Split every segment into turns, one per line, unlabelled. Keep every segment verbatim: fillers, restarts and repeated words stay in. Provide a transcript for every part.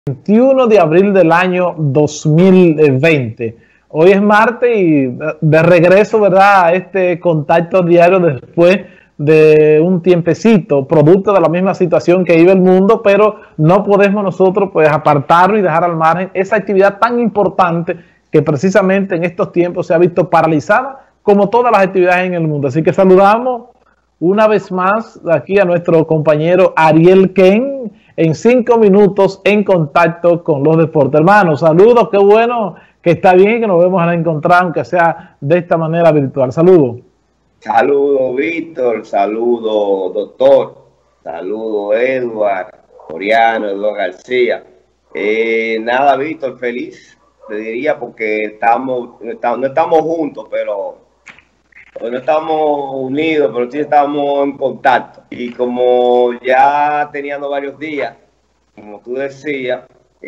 veintiuno de abril del año dos mil veinte. Hoy es martes y de regreso, ¿verdad?, a este contacto diario después de un tiempecito, producto de la misma situación que vive el mundo, pero no podemos nosotros pues apartarnos y dejar al margen esa actividad tan importante que precisamente en estos tiempos se ha visto paralizada como todas las actividades en el mundo. Así que saludamos una vez más aquí a nuestro compañero Ariel Ken en cinco minutos en contacto con los deportes. Hermanos, saludos, qué bueno que está bien y que nos vemos a encontrar, aunque sea de esta manera virtual. Saludos.
Saludos, Víctor, saludos, doctor, saludos, Edward, Oriano, Eduardo García. Eh, nada, Víctor, feliz, te diría, porque estamos, no estamos, no estamos juntos, pero no estamos unidos, pero sí estamos en contacto. Y como ya teníamos varios días, como tú decías,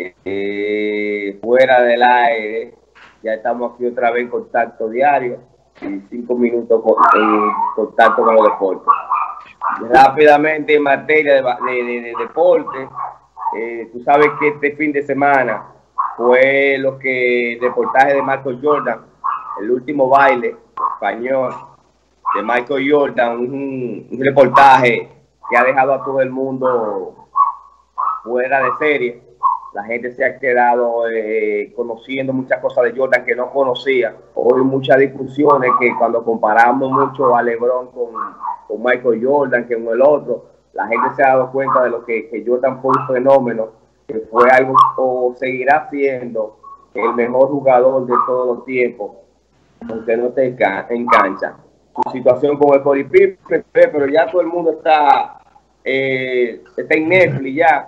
eh, fuera del aire, ya estamos aquí otra vez en contacto diario y cinco minutos en contacto con los deportes. Rápidamente, en materia de, de, de, de deporte, eh, tú sabes que este fin de semana fue lo que el reportaje de Michael Jordan, el último baile español de Michael Jordan, un, un reportaje que ha dejado a todo el mundo fuera de serie. La gente se ha quedado eh, conociendo muchas cosas de Jordan que no conocía. Hoy muchas discusiones que cuando comparamos mucho a LeBron con, con Michael Jordan, que con el otro, la gente se ha dado cuenta de lo que, que Jordan fue un fenómeno, que fue algo o seguirá siendo el mejor jugador de todos los tiempos, aunque no esté en cancha. Su situación con el Scottie Pippen, pero ya todo el mundo está, eh, está en Netflix ya.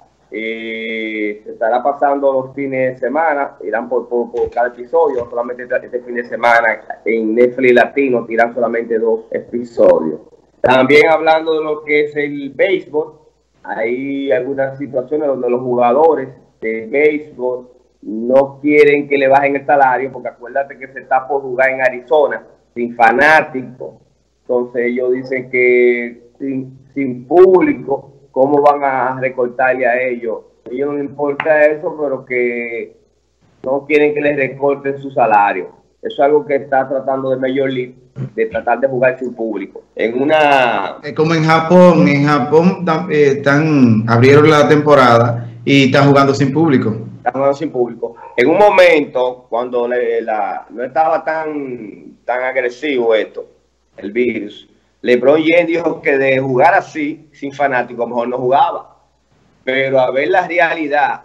Eh, se estará pasando los fines de semana, irán por, por, por cada episodio, solamente este, este fin de semana en Netflix Latino tiran solamente dos episodios. También hablando de lo que es el béisbol, hay algunas situaciones donde los jugadores de béisbol no quieren que le bajen el salario, porque acuérdate que se está por jugar en Arizona sin fanáticos. Entonces ellos dicen que sin, sin público, ¿cómo van a recortarle a ellos? A ellos no les importa eso, pero que no quieren que les recorten su salario. Eso es algo que está tratando de Major League, de tratar de jugar sin público. En una...
Como en Japón, en Japón eh, están, abrieron la temporada y están jugando sin público.
Están jugando sin público. En un momento, cuando le, la, no estaba tan, tan agresivo esto, el virus, LeBron James dijo que de jugar así, sin fanáticos, mejor no jugaba. Pero a ver la realidad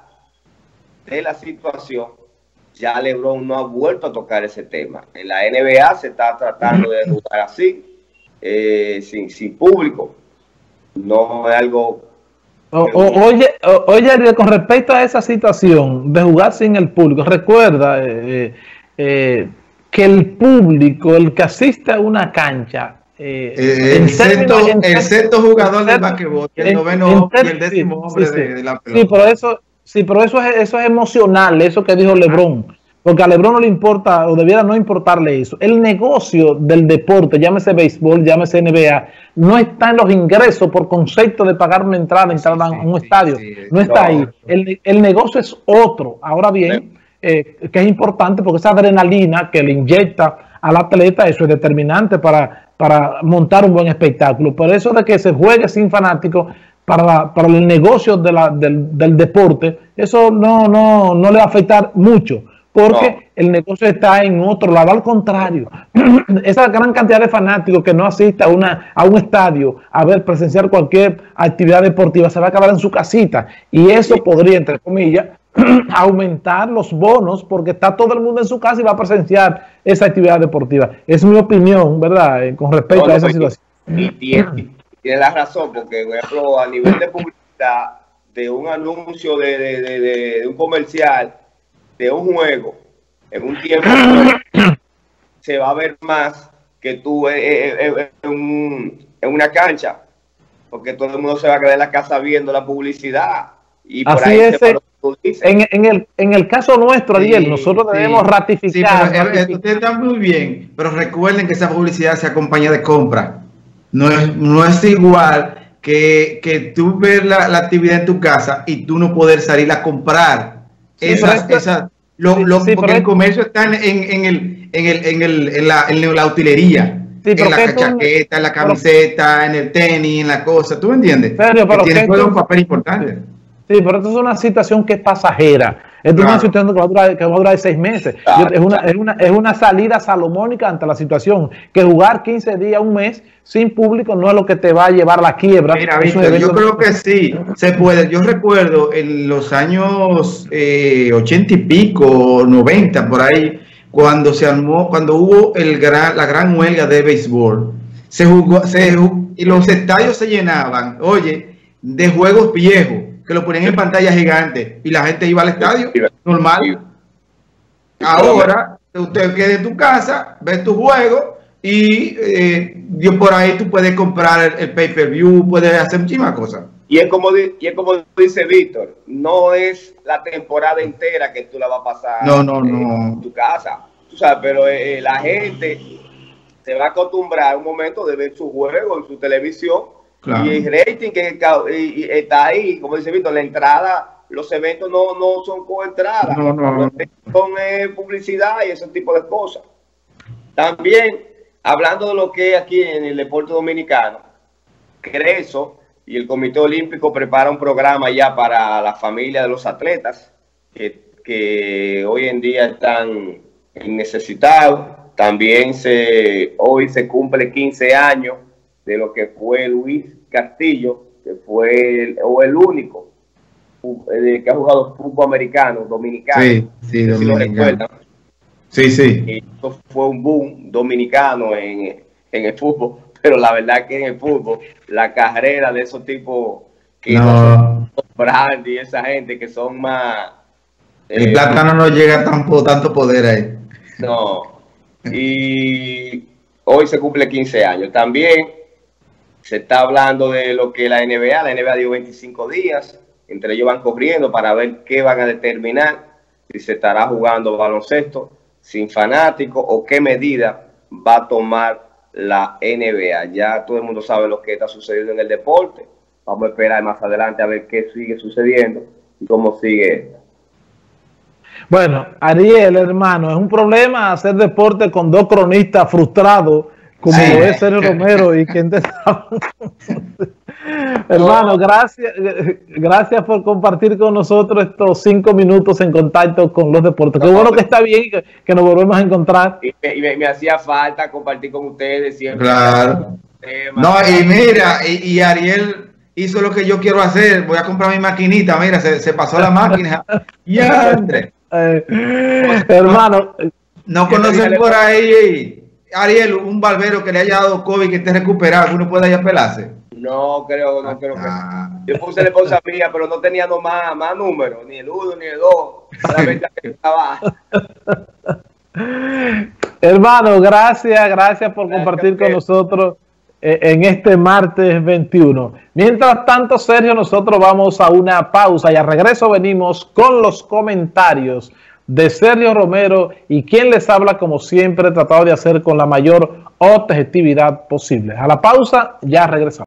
de la situación, ya LeBron no ha vuelto a tocar ese tema. En la N B A se está tratando de jugar así, eh, sin, sin público. No es algo...
O, o, oye, o, oye, con respecto a esa situación de jugar sin el público, recuerda eh, eh, que el público, el que asiste a una cancha, Eh,
eh, el, sexto, el sexto jugador del basquetbol, el noveno y el décimo hombre sí, sí, de, de la pelota.
Sí, pero eso, sí, pero eso es, eso es emocional, eso que dijo LeBron, porque a LeBron no le importa, o debiera no importarle eso. El negocio del deporte, llámese béisbol, llámese N B A, no está en los ingresos por concepto de pagar una entrada, entrar sí, a un sí, estadio, sí, sí, no está no, ahí. El, el negocio es otro. Ahora bien, eh, que es importante porque esa adrenalina que le inyecta al atleta, eso es determinante para para montar un buen espectáculo. Por eso de que se juegue sin fanáticos para, para el negocio de la, del, del deporte, eso no, no, no le va a afectar mucho, porque no. El negocio está en otro lado. Al contrario, esa gran cantidad de fanáticos que no asiste a, una, a un estadio a ver presenciar cualquier actividad deportiva, se va a acabar en su casita, y eso sí podría, entre comillas, aumentar los bonos, porque está todo el mundo en su casa y va a presenciar esa actividad deportiva. Es mi opinión, ¿verdad?, eh, con respecto no, a esa no, situación.
Y tiene, tiene la razón, porque, por ejemplo, a nivel de publicidad, de un anuncio, de, de, de, de, de un comercial, de un juego, en un tiempo se va a ver más que tú en, en, en, un, en una cancha, porque todo el mundo se va a quedar en la casa viendo la publicidad. Y por
así
ahí
es.
se
En, en, el, en el caso nuestro, Ariel, sí, nosotros debemos sí, ratificar.
Sí, pero ratificar. Usted está muy bien, pero recuerden que esa publicidad se acompaña de compra. No es, no es igual que, que tú ves la, la actividad en tu casa y tú no poder salir a comprar
Sí,
esas,
pero
esas, lo,
sí,
lo,
sí,
porque
pero
el comercio está en, en, en el, en, el, en, el, en, la, en la utilería,
Sí, pero
en la
que tú-
chaqueta, en la
pero-
camiseta, en el tenis, en la cosa, ¿tú me entiendes?
Sergio,
que
pero
tiene
que
juega
tú-
un papel importante.
Sí, pero esto es una situación que es pasajera. Esto
Claro.
es una situación que va a durar, que va a durar seis meses. Yo- es, una, es, una, es una salida salomónica ante la situación. Que jugar quince días, un mes, sin público, no es lo que te va a llevar a la quiebra.
Mira,
Es un
Víctor,
evento-
yo creo que sí, se puede. Yo recuerdo en los años eh, ochenta y pico, noventa, por ahí, cuando se armó, cuando hubo el gran, la gran huelga de béisbol, se jugó, se jugó, y los estadios se llenaban, oye, de juegos viejos, que lo ponían en pantalla gigante, y la gente iba al estadio, normal. Ahora, usted queda en tu casa, ves tu juego, y eh, yo por ahí tú puedes comprar el, el pay-per-view, puedes hacer muchísimas cosas.
Y es como, di- y es como dice Víctor, no es la temporada entera que tú la vas a pasar
No, no,
eh,
no.
en tu casa, tú sabes, pero eh, la gente se va a acostumbrar a un momento de ver su juego en su televisión.
Claro.
Y el rating que ca- y- y está ahí, como dice Víctor, la entrada, los eventos no, no son con entrada,
No, no.
los eventos son eh, publicidad y ese tipo de cosas. También, hablando de lo que es aquí en el deporte dominicano, Creso y el Comité Olímpico prepara un programa ya para la familia de los atletas que, que hoy en día están necesitados. También se, hoy se cumple quince años de lo que fue Luis Castillo, que fue el, o el único eh, que ha jugado fútbol americano, dominicano.
Sí, sí,
no sé si lo
dominicano.
recuerdan.
Sí, sí.
Y esto fue un boom dominicano en, en el fútbol, pero la verdad que en el fútbol, la carrera de esos tipos que no,
No,
son Brandy y esa gente que son más...
el
eh,
plátano no llega a tanto, tanto poder ahí.
No. Y hoy se cumple quince años. También se está hablando de lo que la N B A, la N B A dio veinticinco días, entre ellos van corriendo para ver qué van a determinar, si se estará jugando baloncesto sin fanáticos o qué medida va a tomar la N B A. Ya todo el mundo sabe lo que está sucediendo en el deporte. Vamos a esperar más adelante a ver qué sigue sucediendo y cómo sigue esto.
Bueno, Ariel, hermano, es un problema hacer deporte con dos cronistas frustrados, como
Sí.
lo es Sergio Romero y quien te sabe. Hermano, gracias, gracias por compartir con nosotros estos cinco minutos en contacto con los deportes. Qué
No,
bueno
pero-
que está bien y que, que nos volvemos a encontrar.
Y, me, y me, me hacía falta compartir con ustedes siempre.
Claro.
Temas.
No, y mira, y, y Ariel hizo lo que yo quiero hacer. Voy a comprar mi maquinita. Mira, se, se pasó la máquina. Ya, André.
Eh, hermano,
No conocen por ahí, Ariel, un barbero que le haya dado COVID, que esté recuperado, que uno pueda ir a pelarse.
No creo, no creo que.
Ah.
Yo puse la esposa mía, pero no tenía no más, más números, ni el uno ni el dos. Solamente que estaba.
hermano, gracias, gracias por compartir con nosotros eh, en este martes veintiuno. Mientras tanto, Sergio, nosotros vamos a una pausa y al regreso venimos con los comentarios de Sergio Romero y quien les habla, como siempre, tratado de hacer con la mayor objetividad posible. A la pausa, ya regresamos.